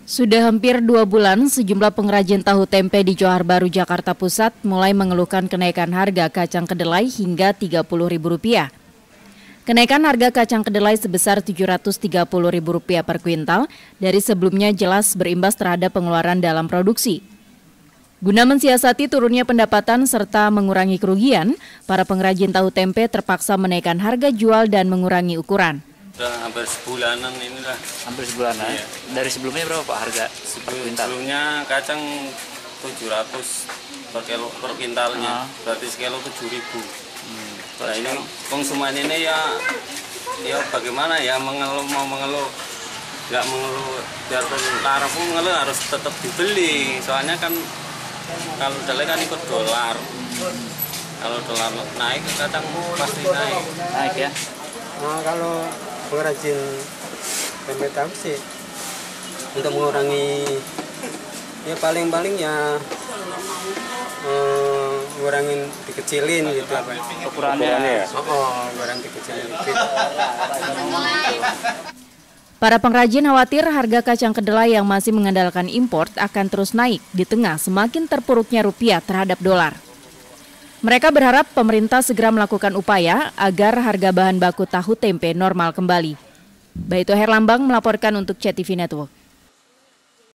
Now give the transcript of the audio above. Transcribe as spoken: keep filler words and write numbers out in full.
Sudah hampir dua bulan, sejumlah pengrajin tahu tempe di Johar Baru, Jakarta Pusat mulai mengeluhkan kenaikan harga kacang kedelai hingga tiga puluh ribu rupiah. Kenaikan harga kacang kedelai sebesar tujuh ratus tiga puluh ribu rupiah per kuintal dari sebelumnya jelas berimbas terhadap pengeluaran dalam produksi. Guna mensiasati turunnya pendapatan serta mengurangi kerugian, para pengrajin tahu tempe terpaksa menaikkan harga jual dan mengurangi ukuran. Udah hampir sebulanan inilah. Hampir sebulanan? Iya. Dari sebelumnya berapa Pak harga per kuintal? Sebelumnya kacang tujuh ratus per kilo per kuintalnya, ah. Berarti sekilo tujuh ribu. Hmm. Nah ini konsumen ini ya, ya bagaimana ya mengeluh mau mengeluh, nggak mengeluh biarpun larang pun mengeluh harus tetap dibeli. Soalnya kan kalau kedelai kan ikut dolar. Kalau dolar naik kacang pasti naik. Naik ya? Nah, kalau pengrajin tempe tahu sih untuk mengurangi ya paling-paling ya eh, ngurangin dikecilin gitu apa ukurannya ya? Oh, oh ngurangin dikecilin dikit. Para pengrajin khawatir harga kacang kedelai yang masih mengandalkan impor akan terus naik di tengah semakin terpuruknya rupiah terhadap dolar. Mereka berharap pemerintah segera melakukan upaya agar harga bahan baku tahu tempe normal kembali. Baito Herlambang melaporkan untuk C T V Network.